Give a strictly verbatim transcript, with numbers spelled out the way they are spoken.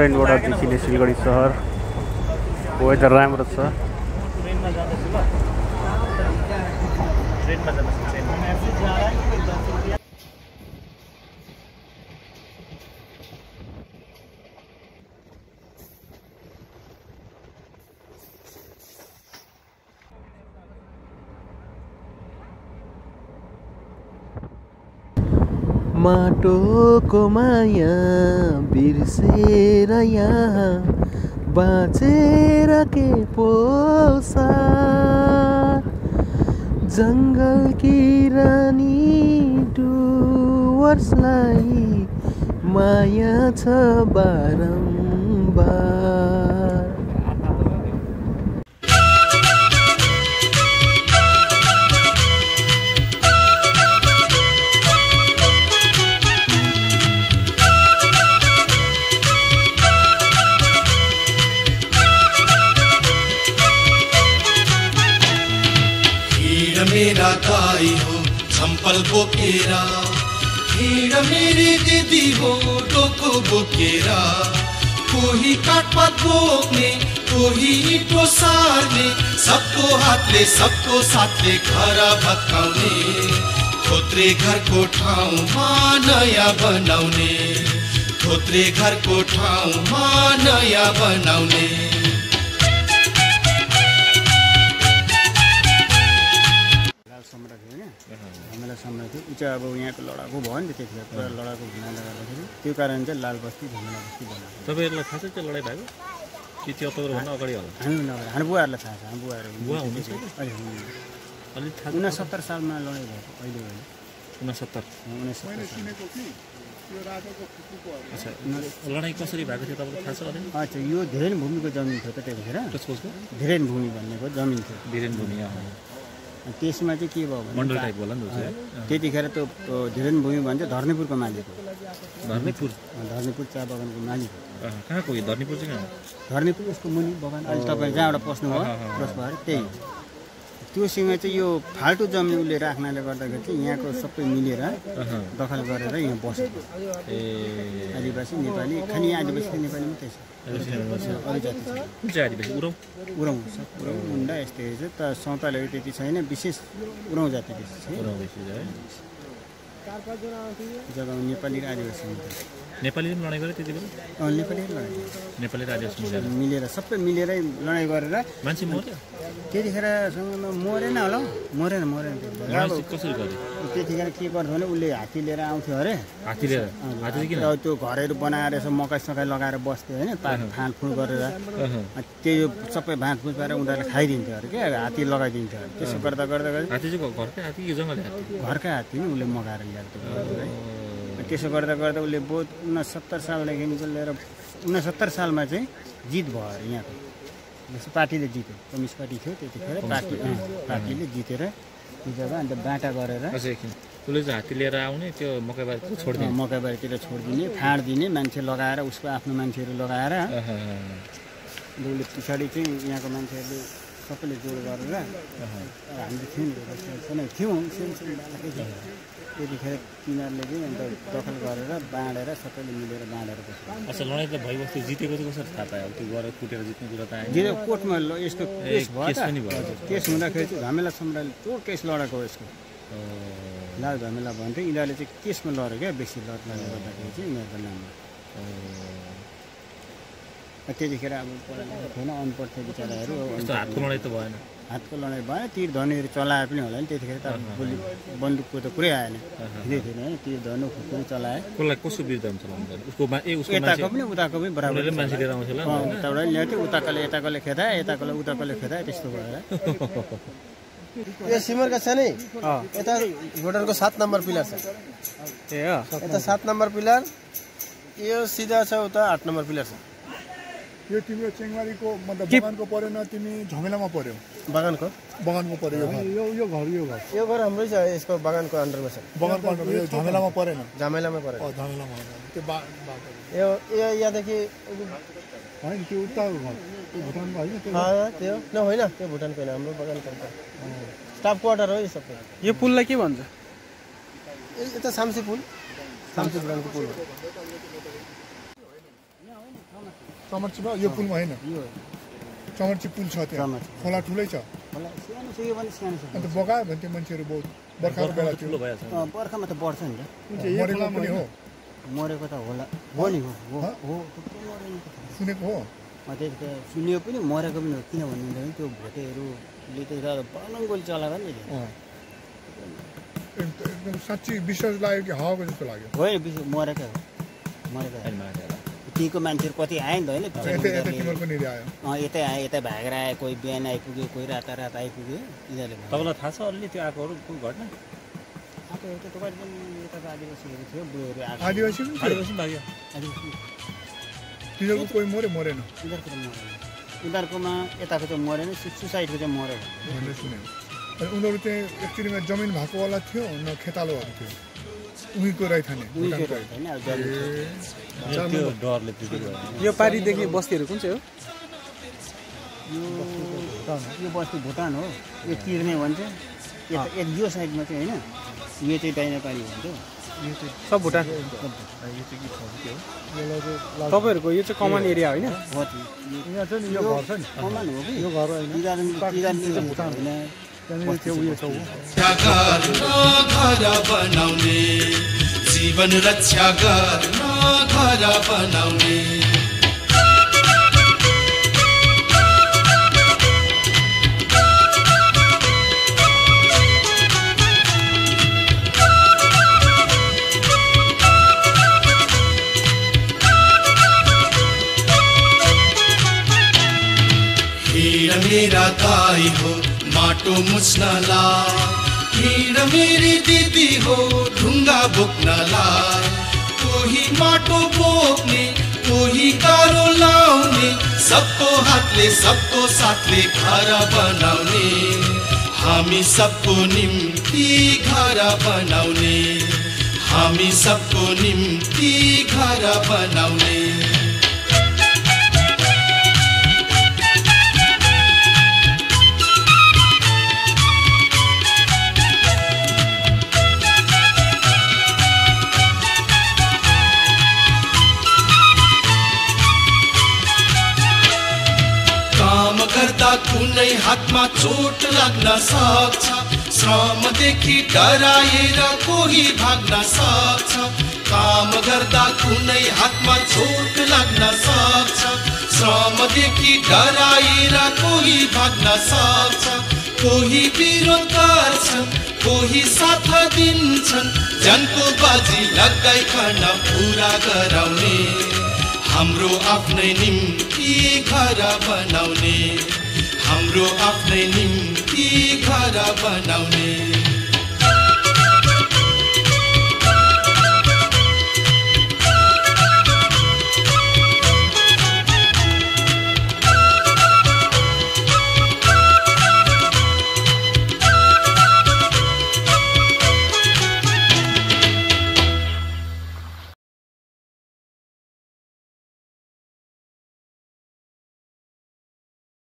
ट्रेनबाटदेखि सिलगढी सहर वेदर राम्रो छ। माटोको माया बिर्सेर यहाँ बाँचेर के पोसा, जङ्गल की रानी डुवर्सलाई माया छ बारम्बार। मेरा दाई हो झम्पल बोकेरा, हिँड मेरी दिदी हो डोको बोकेरा, कोही काठपात बोक्ने कोही इँटो सार्ने, सबको हातले सबको साथले घर भत्काउने, थोत्रे घरको ठाउँमा नयाँ बनाउने, थोत्रे घरको ठाउँमा नयाँ बनाउने। झमेला सम्राट थियो ऊ चाहिँ अब यहाँको लडाकु भयो नि त, त्यतिखेर पुरा लडाकु हुनाले गर्दाखेरि त्यो कारण चाहिँ लाल बस्ती झमेला बस्ती बनायो। तपाईँहरूलाई थाहा छ त्यो लडाइँ भएको कि त्यो तपाईँहरूभन्दा अगाडि होला? हामी नगरे हाम्रो बुवाहरूलाई थाहा छ। हाम्रो बुवाहरू बुवा हुनुहुन्छ अहिले हुनुहुन्न। अलि थाहा उनसत्तर सालमा लडाइँ भएको अहिले होइन उनसत्तर उनसत्तर अच्छा लडाइँ कसरी भएको थियो तपाईँलाई थाहा छ अलिक? अच्छा यो धेरै भूमिको जमिन थियो त त्यतिखेर। कसको धेरै भूमि भन्नेको जमिन थियो। धेरै भूमि त्यसमा चाहिँ के भयो भने मण्डल टाइप होला नि त्यतिखेर त्यो धेरै भूमि भन्छ धर्नीपुरको मालिक हो। धर्नीपुर धर्नीपुर चिया बगानको मालिक हो। कहाँको यो धर्नीपुर चाहिँ कहाँ? धर्नीपुर यसको मुनि बगान अहिले तपाईँ जहाँबाट पस्नुभयो क्रस भएर त्यही त्योसँग चाहिँ यो फाल्टु जमिन उसले राख्नाले गर्दाखेरि चाहिँ यहाँको सबै मिलेर दखल गरेर यहाँ बसेको। ए आदिवासी नेपाली खालि आदिवासी नेपाली मात्रै छ, अरू जाति छ। कुन चाहिँ आदिवासी? उराउँ उराउँ छ, उराउँ मुन्डा यस्तै छ त। सौतालहरू त्यति छैन, विशेष उराउँ जाति बेसी छ। उराउँ बेसी है जग्गामा नेपाली र आदिवासी नेपालीले लडाइँ गरे त्यति बेला? नेपाली लडाइँ नेपाली र आदिवासी मिलेर मिलेर सबै मिलेरै लडाइँ गरेर मान्छे मर्यो त्यतिखेरसँग मरेन होला हौ, मरेन मरेन कसरी गरे? त्यतिखेर के गर्थ्यो भने उसले हात्ती लिएर आउँथ्यो अरे। हात्ती लिएर? हात्ती किन? त्यो घरहरू बनाएर यसो मकै सकै लगाएर बस्थ्यो होइन, फाँडफुँड गरेर त्यो सबै भाँचफुँच पारेर उनीहरूले खाइदिन्थ्यो अरे क्या, हात्ती लगाइदिन्थ्यो अरे। त्यसो गर्दा गर्दा गर्दा हात्ती चाहिँ घरकै हात्ती कि जङ्गली हात्ती? घरकै हात्ती नि उसले मगाएर ल्याएको है। त्यसो गर्दा गर्दा उसले बहुत उनसत्तर सालदेखिको लिएर उनसत्तर सालमा चाहिँ जित भयो अरे यहाँको। जस्तो पार्टीले जित्यो, कम्युनिस्ट पार्टी थियो त्यतिखेर, पार्टी पार्टीले जितेर त्यो जग्गा अन्त बाटा गरेर उसले चाहिँ हात्ती लिएर आउने त्यो मकैबारीतिर छोडिदिने, मकैबारीतिर छोडिदिने, फाँडिदिने, मान्छे लगाएर उसको आफ्नो मान्छेहरू लगाएर उसले पछाडि चाहिँ यहाँको मान्छेहरूले सबैले जोड गरेर हामीले थियौँ थियौँ त्यतिखेर तिनीहरूले चाहिँ अन्त दखल गरेर बाँडेर सबैले मिलेर बाँडेर बस्छ। अच्छा लडाइँ त भइबस्थ्यो, जितेको चाहिँ कसरी थाहा पायो? त्यो गएर कुटेर जित्ने कुरा त आयो? जितेको कोर्टमा यस्तो केस भयो, केस हुँदाखेरि चाहिँ झमेला सम्राटले ठुलो केस लडेको यसको लाल झमेला भन्थ्यो। यिनीहरूले चाहिँ केसमा लड्यो क्या, बेसी लड्नाले गर्दाखेरि चाहिँ यिनीहरूको नाममा। त्यतिखेर अब पढाएको थिएन, अनपढ थियो बिचराहरू। हातको लडाइँ त भएन? हातको लडाइँ भएन, तीर धनुहरू चलाए पनि होला नि त्यतिखेर त। गोली बन्दुकको त कुरै आएन, हुँदै थिएन होइन। तीर धनु खुकुरी चलाए। कसलाई कसको विरुद्धमा चलाउनु पर्यो? उसको ए उसको यताको पनि उताको पनि बराबर मान्छे लिएर आउँछ होला, उताबाट ल्याउँथ्यो, उताकोले यताकोले खेदाए, यताकोले उताकोले खेदाए, त्यस्तो भएर। यो सिमरका छ नि, यता भुटानको सात नम्बर पिलर छ। ए हो, यता सात नम्बर पिलर, यो सिधा छ उता आठ नम्बर पिलर छ। यो तिम्रो चेङमारीको मतलब बगानको पर्यो न, तिमी झमेलामा पर्यो? बगानको बगानको पर्यो यो घर? यो यो घर यो घर यो घर हाम्रै छ, यसको बगानको अन्डरमा छ। बगानको अन्डरमा? यो झमेलामा परेन? झमेलामा परेन। अँ झमेलामा त्यो बा यो यो यहाँदेखि होइन, त्यो उताको घर त्यो भुटानको होइन? त्यो त्यो न होइन, त्यो भुटानको होइन, हाम्रो बगानको अन्त स्टाफ क्वार्टर हो यो सबै। यो पुललाई के भन्छ? यता साम्सी पुल, साम्सी भुटानको पुल हो। चमर्चीमा यो पुलमा होइन यो चमर्ची पुल छ त्यहाँ चमर्ची। खोला ठुलै छ होला सानो छ यो पनि सानो छ अन्त बगायो भने त्यो मान्छेहरू बहुत बर्खाको बेला थियो ठुलो भइहाल्छ अँ, बर्खामा त बढ्छ नि त मरेको पनि हो मरेको त होला हो नि हो हो हो थुप्रो मरेको छ। सुनेको हो अँ, त्यही त सुन्यो पनि मरेको पनि हो किन भन्नुहुन्छ त्यो भोटेहरूले त बालन गोली चलाएर नि अँ। एकदम एकदम साँच्ची विश्वास लाग्यो कि हावाको जस्तो लाग्यो होइन विशेष मरेकै हो मरेकै हो त्यहीँको मान्छेहरू कति आयो नि त होइन यतै यतै यिनीहरूले तिमीहरूको निरी आयो अँ यतै आयो यतै भागेर आयो कोही बिहान आइपुग्यो कोही रात रात आइपुग्यो यिनीहरूले भन्यो। तपाईँलाई थाहा छ अलि त्यो आएकोहरू कोही घटना आएको एउटा तपाईँ पनि यताको आदिवासीहरू थियो बुढोहरू आएको आदिवासी पनि थियो आदिवासी भाग्यो आदिवासी तिनीहरूको कोही मऱ्यो मरेन उनीहरूको त मरेन उनीहरूकोमा यताको चाहिँ मरेन सुसाइडको चाहिँ मऱ्यो भन्ने सुने अनि उनीहरू चाहिँ एक्चुअलीमा जमिन भएकोवाला थियो न खेतालोहरू थियो उहीँको रैथाने उनीको रहेछ होइन अब जरुरी थियो। त्यो डरले त्यति भयो यो पारिदेखि बस्तीहरू कुन चाहिँ हो यो यो बस्ती भुटान हो यो तिर्ने भन्छ यता यता यो साइडमा चाहिँ होइन यो चाहिँ दाहिने पानी भन्छ सब भुटान तपाईँहरूको यो चाहिँ कमान एरिया होइन हो त्यो। यहाँ चाहिँ नि यो घर छ नि कमान हो कि यो घर होइन तिगान तिगान भुटान होइन त्यहाँनिर त्यो उयो छ ऊ गर्न घर बनाउने जीवन रक्षा गर्न घर बनाउने हिँड मेरा दाई हो माटो मुछ्नला हिँड मेरी दिदी हो ढुङ्गा बोक्नला कोही माटो बोक्ने कोही गाह्रो लाउने सबको हातले सबको साथले घर बनाउने हामी सबको निम्ति घर बनाउने हामी सबको निम्ति घर बनाउने गर्दा कुनै हातमा चोट लाग्न सक्छ श्रमदेखि डराएर कोही भाग्न सक्छ काम गर्दा कुनै हातमा चोट लाग्न सक्छ श्रमदेखि डराएर कोही भाग्न सक्छ कोही विरोध गर्छन् कोही साथ दिन्छन् जनको बाजी लगाइकन पुरा गराउने हाम्रो आफ्नै निम्ति घर बनाउने हाम्रो आफ्नै निम्ति घर बनाउने